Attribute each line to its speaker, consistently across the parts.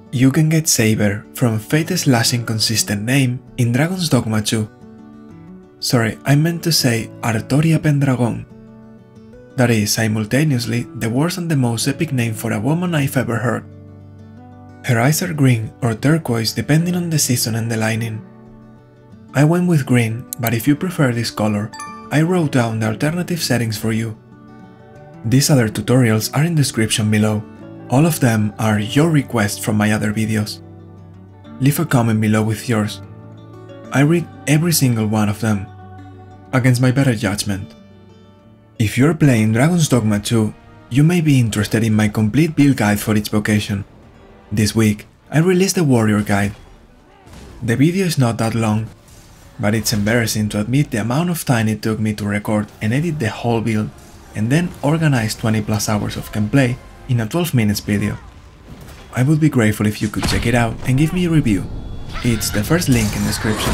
Speaker 1: You can get Saber from Fate/slash inconsistent name in Dragon's Dogma 2. Sorry, I meant to say Artoria Pendragon. That is simultaneously the worst and the most epic name for a woman I've ever heard. Her eyes are green or turquoise depending on the season and the lining. I went with green, but if you prefer this color, I wrote down the alternative settings for you. These other tutorials are in the description below. All of them are your requests from my other videos. Leave a comment below with yours. I read every single one of them, against my better judgment. If you're playing Dragon's Dogma 2, you may be interested in my complete build guide for each vocation. This week, I released the Warrior Guide. The video is not that long, but it's embarrassing to admit the amount of time it took me to record and edit the whole build, and then organize 20 plus hours of gameplay in a 12 minutes video. I would be grateful if you could check it out and give me a review. It's the first link in the description.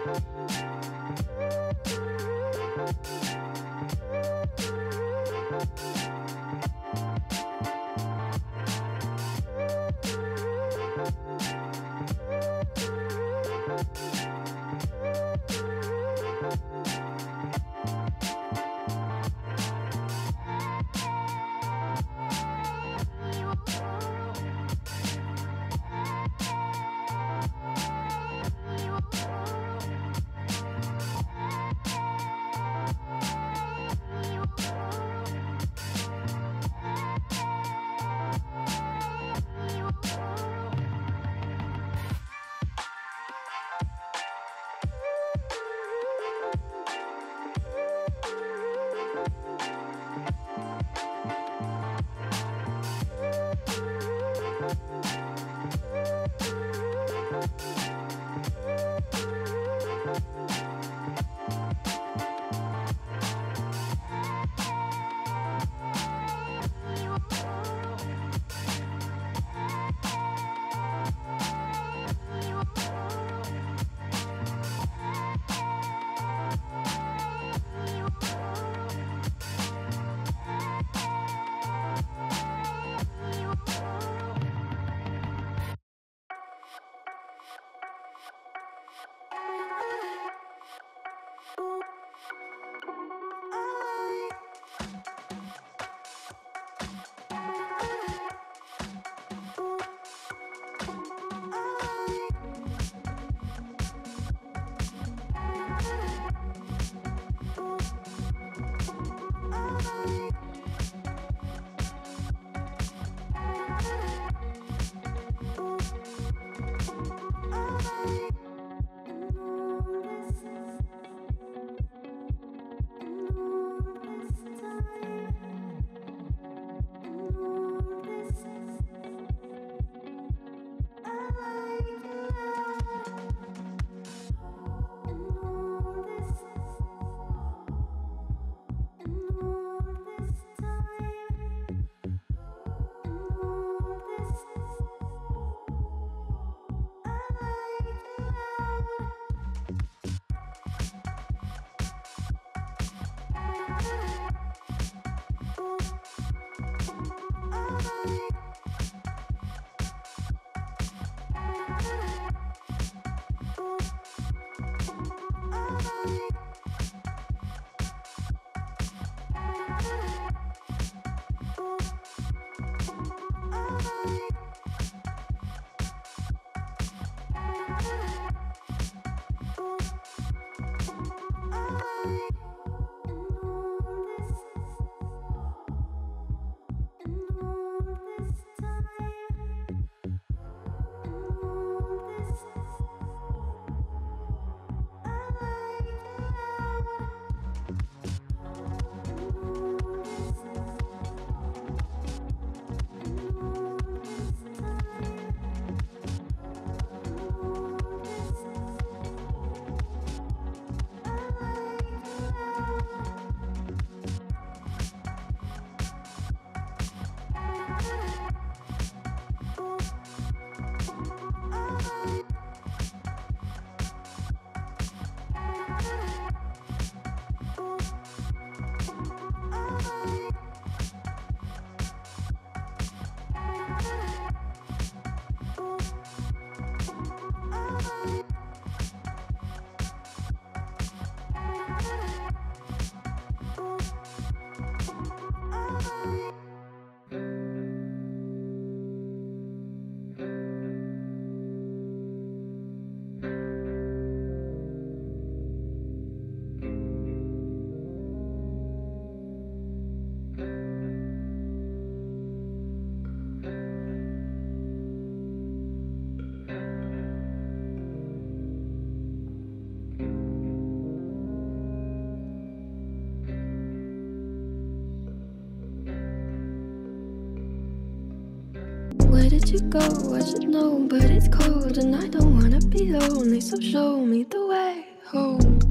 Speaker 2: Where did you go? I should know, but it's cold and I don't wanna be lonely, so show me the way home.